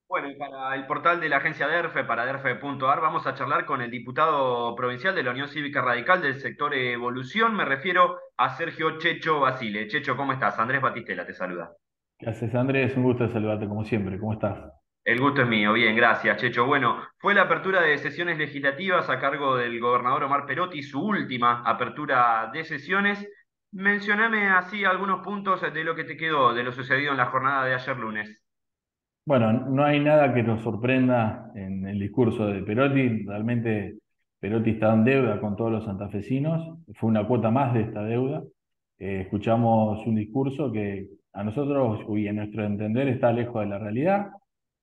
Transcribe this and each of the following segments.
Bueno, y para el portal de la agencia DERFE, para derfe.ar, vamos a charlar con el diputado provincial de la Unión Cívica Radical del sector Evolución. Me refiero a Sergio Checho Basile. Checho, ¿cómo estás? Andrés Batistela te saluda. ¿Qué haces, Andrés? Un gusto saludarte como siempre. ¿Cómo estás? El gusto es mío. Bien, gracias, Checho. Bueno, fue la apertura de sesiones legislativas a cargo del gobernador Omar Perotti, su última apertura de sesiones. Mencioname así algunos puntos de lo que te quedó de lo sucedido en la jornada de ayer lunes. Bueno, no hay nada que nos sorprenda en el discurso de Perotti. Realmente Perotti está en deuda con todos los santafesinos. Fue una cuota más de esta deuda. Escuchamos un discurso que a nosotros y a nuestro entender está lejos de la realidad.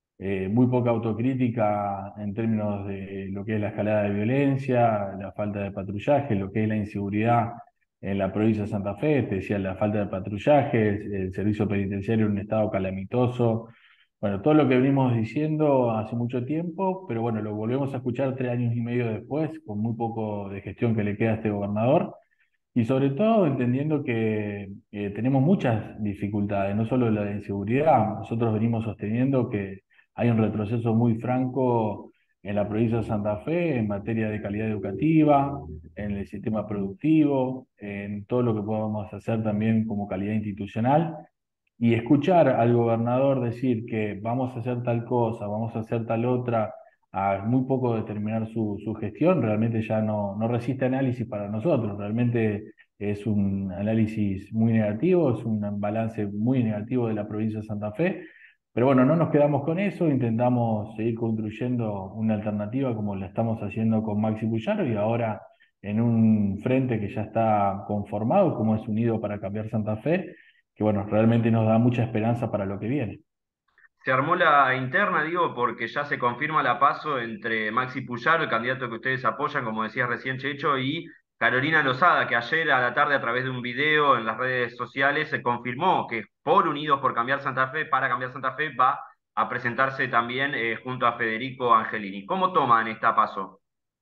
Muy poca autocrítica en términos de lo que es la escalada de violencia, la falta de patrullaje, lo que es la inseguridad en la provincia de Santa Fe. Te decía, la falta de patrullaje, el servicio penitenciario en un estado calamitoso. Bueno, todo lo que venimos diciendo hace mucho tiempo, pero bueno, lo volvemos a escuchar 3 años y medio después, con muy poco de gestión que le queda a este gobernador. Y sobre todo entendiendo que tenemos muchas dificultades, no solo la de inseguridad. Nosotros venimos sosteniendo que hay un retroceso muy franco en la provincia de Santa Fe en materia de calidad educativa, en el sistema productivo, en todo lo que podamos hacer también como calidad institucional. Y escuchar al gobernador decir que vamos a hacer tal cosa, vamos a hacer tal otra, a muy poco de terminar su gestión, realmente ya no resiste análisis para nosotros. Realmente es un análisis muy negativo, es un balance muy negativo de la provincia de Santa Fe. Pero bueno, no nos quedamos con eso, intentamos seguir construyendo una alternativa como la estamos haciendo con Maxi Puyaro y ahora en un frente que ya está conformado, como es Unido para Cambiar Santa Fe, que bueno, realmente nos da mucha esperanza para lo que viene. Se armó la interna, digo, porque ya se confirma la paso entre Maxi Puyaro, el candidato que ustedes apoyan, como decías recién Checho, y Carolina Lozada, que ayer a la tarde a través de un video en las redes sociales se confirmó que por Unidos por Cambiar Santa Fe, para Cambiar Santa Fe, va a presentarse también junto a Federico Angelini. ¿Cómo toman esta paso?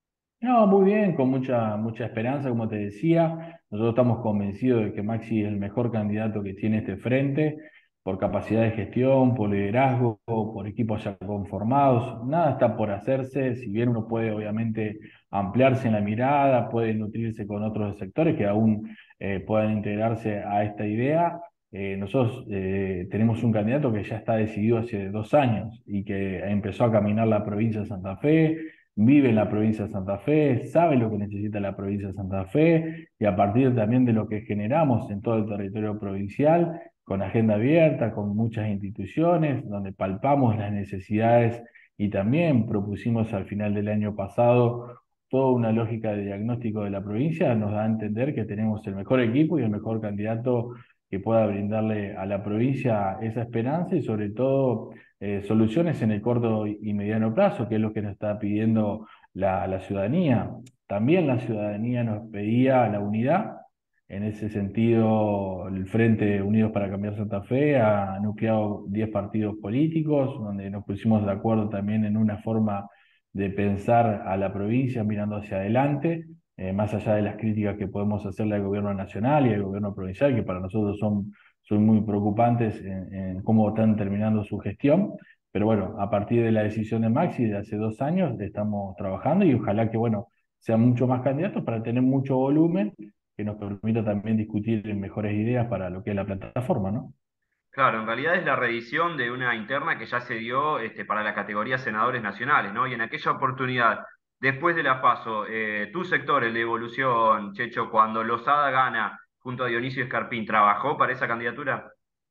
No, muy bien, con mucha esperanza, como te decía. Nosotros estamos convencidos de que Maxi es el mejor candidato que tiene este frente, por capacidad de gestión, por liderazgo, por equipos ya conformados. Nada está por hacerse, si bien uno puede obviamente ampliarse en la mirada, puede nutrirse con otros sectores que aún puedan integrarse a esta idea. Nosotros tenemos un candidato que ya está decidido hace 2 años y que empezó a caminar la provincia de Santa Fe, vive en la provincia de Santa Fe, sabe lo que necesita la provincia de Santa Fe y a partir también de lo que generamos en todo el territorio provincial, con agenda abierta, con muchas instituciones, donde palpamos las necesidades y también propusimos al final del año pasado toda una lógica de diagnóstico de la provincia, nos da a entender que tenemos el mejor equipo y el mejor candidato que pueda brindarle a la provincia esa esperanza y sobre todo soluciones en el corto y mediano plazo, que es lo que nos está pidiendo la ciudadanía. También la ciudadanía nos pedía la unidad. En ese sentido, el Frente Unidos para Cambiar Santa Fe ha nucleado 10 partidos políticos, donde nos pusimos de acuerdo también en una forma de pensar a la provincia mirando hacia adelante, más allá de las críticas que podemos hacerle al gobierno nacional y al gobierno provincial, que para nosotros son muy preocupantes en cómo están terminando su gestión. Pero bueno, a partir de la decisión de Maxi de hace 2 años, estamos trabajando y ojalá que, bueno, sean muchos más candidatos para tener mucho volumen que nos permita también discutir en mejores ideas para lo que es la plataforma, ¿no? Claro, en realidad es la reedición de una interna que ya se dio para la categoría senadores nacionales, ¿no? Y en aquella oportunidad, después de la PASO, tu sector, el de Evolución, Checho, cuando Lozada gana junto a Dionisio Escarpín, ¿trabajó para esa candidatura?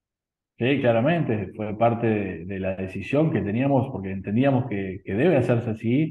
Sí, claramente, fue parte de la decisión que teníamos, porque entendíamos que debe hacerse así,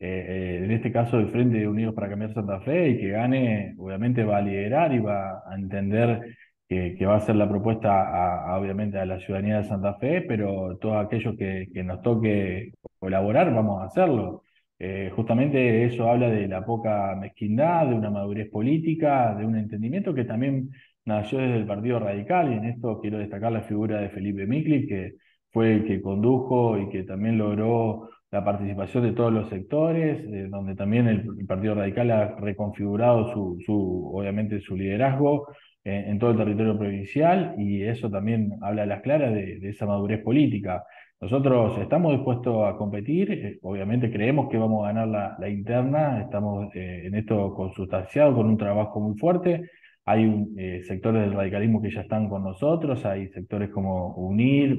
en este caso el Frente Unidos para Cambiar Santa Fe, y que gane, obviamente va a liderar y va a entender que va a ser la propuesta obviamente a la ciudadanía de Santa Fe, pero todo aquello que nos toque colaborar, vamos a hacerlo. Justamente eso habla de la poca mezquindad, de una madurez política, de un entendimiento que también nació desde el Partido Radical, y en esto quiero destacar la figura de Felipe Micli, que fue el que condujo y que también logró la participación de todos los sectores, donde también el Partido Radical ha reconfigurado obviamente su liderazgo en todo el territorio provincial, y eso también habla a las claras de esa madurez política. Nosotros estamos dispuestos a competir, obviamente creemos que vamos a ganar la interna, estamos en esto consustanciados con un trabajo muy fuerte. Hay sectores del radicalismo que ya están con nosotros, hay sectores como UNIR,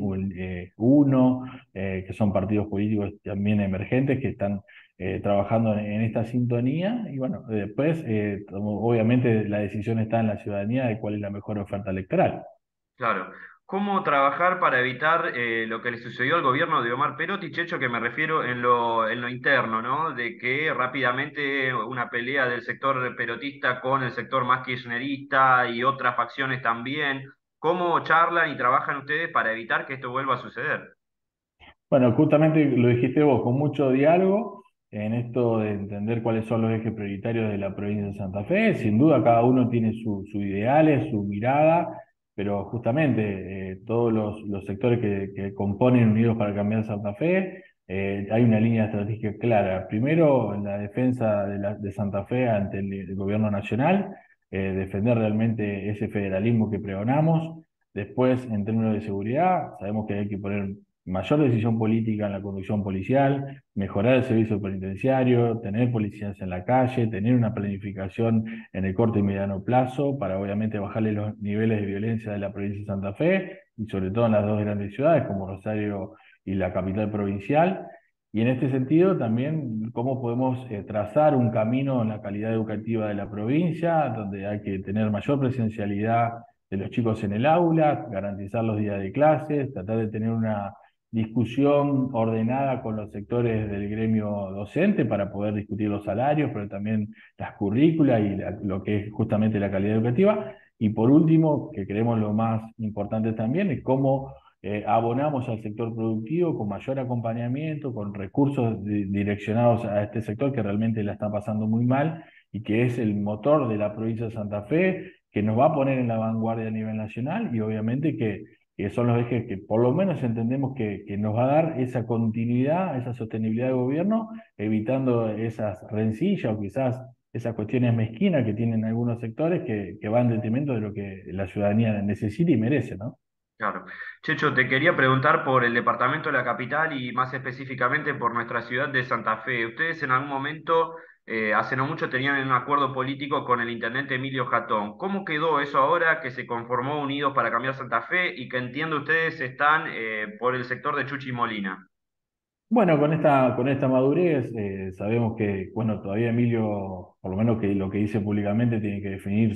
UNO, que son partidos políticos también emergentes que están trabajando en esta sintonía. Y bueno, después, obviamente, la decisión está en la ciudadanía de cuál es la mejor oferta electoral. Claro. ¿Cómo trabajar para evitar lo que le sucedió al gobierno de Omar Perotti, Checho, que me refiero en lo interno, ¿no? De que rápidamente una pelea del sector perotista con el sector más kirchnerista y otras facciones también. ¿Cómo charlan y trabajan ustedes para evitar que esto vuelva a suceder? Bueno, justamente lo dijiste vos, con mucho diálogo en esto de entender cuáles son los ejes prioritarios de la provincia de Santa Fe. Sin duda, cada uno tiene sus ideales, su mirada, pero justamente todos los sectores que componen Unidos para Cambiar Santa Fe, hay una línea estratégica clara. Primero, en la defensa de Santa Fe ante el gobierno nacional, defender realmente ese federalismo que pregonamos. Después, en términos de seguridad, sabemos que hay que poner mayor decisión política en la conducción policial, mejorar el servicio penitenciario, tener policías en la calle, tener una planificación en el corto y mediano plazo para obviamente bajarle los niveles de violencia de la provincia de Santa Fe y sobre todo en las dos grandes ciudades como Rosario y la capital provincial. Y en este sentido también cómo podemos trazar un camino en la calidad educativa de la provincia, donde hay que tener mayor presencialidad de los chicos en el aula, garantizar los días de clases, tratar de tener una discusión ordenada con los sectores del gremio docente para poder discutir los salarios, pero también las currículas y lo que es justamente la calidad educativa. Y por último, que creemos lo más importante también, es cómo abonamos al sector productivo con mayor acompañamiento, con recursos direccionados a este sector que realmente la está pasando muy mal y que es el motor de la provincia de Santa Fe, que nos va a poner en la vanguardia a nivel nacional y obviamente que son los ejes que por lo menos entendemos que nos va a dar esa continuidad, esa sostenibilidad de gobierno, evitando esas rencillas o quizás esas cuestiones mezquinas que tienen algunos sectores que van en detrimento de lo que la ciudadanía necesita y merece, ¿no? Claro. Checho, te quería preguntar por el departamento de la capital y más específicamente por nuestra ciudad de Santa Fe. Ustedes en algún momento, hace no mucho, tenían un acuerdo político con el intendente Emilio Jatón. ¿Cómo quedó eso ahora que se conformó Unidos para Cambiar Santa Fe y que entiendo ustedes están por el sector de Chuchi Molina? Bueno, con esta madurez sabemos que, bueno, todavía Emilio, por lo menos que lo que dice públicamente, tiene que definir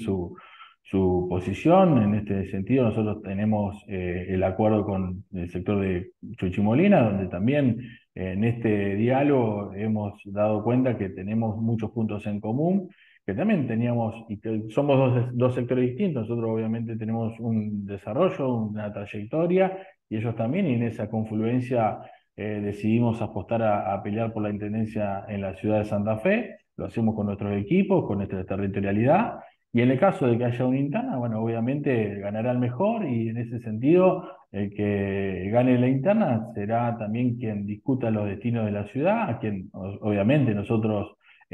su posición. En este sentido, nosotros tenemos el acuerdo con el sector de Chuchimolina, donde también en este diálogo hemos dado cuenta que tenemos muchos puntos en común, que también teníamos, y que somos dos sectores distintos. Nosotros obviamente tenemos un desarrollo, una trayectoria, y ellos también, y en esa confluencia decidimos apostar a pelear por la intendencia en la ciudad de Santa Fe, lo hacemos con nuestros equipos, con nuestra territorialidad, y en el caso de que haya una interna, bueno, obviamente ganará el mejor, y en ese sentido, el que gane la interna será también quien discuta los destinos de la ciudad, a quien obviamente nosotros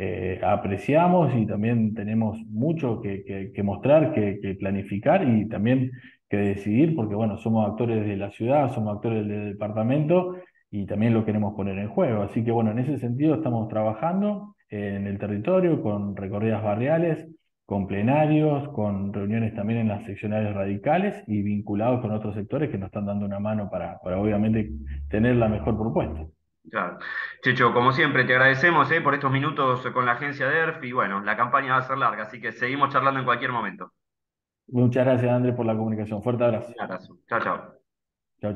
apreciamos y también tenemos mucho que mostrar, que planificar y también que decidir, porque bueno, somos actores de la ciudad, somos actores del departamento y también lo queremos poner en juego. Así que bueno, en ese sentido estamos trabajando en el territorio con recorridas barriales, con plenarios, con reuniones también en las seccionales radicales y vinculados con otros sectores que nos están dando una mano para obviamente tener la mejor propuesta. Claro. Checho, como siempre, te agradecemos por estos minutos con la agencia DERF y bueno, la campaña va a ser larga, así que seguimos charlando en cualquier momento. Muchas gracias, Andrés, por la comunicación. Fuerte abrazo. Un abrazo. Chao, chao.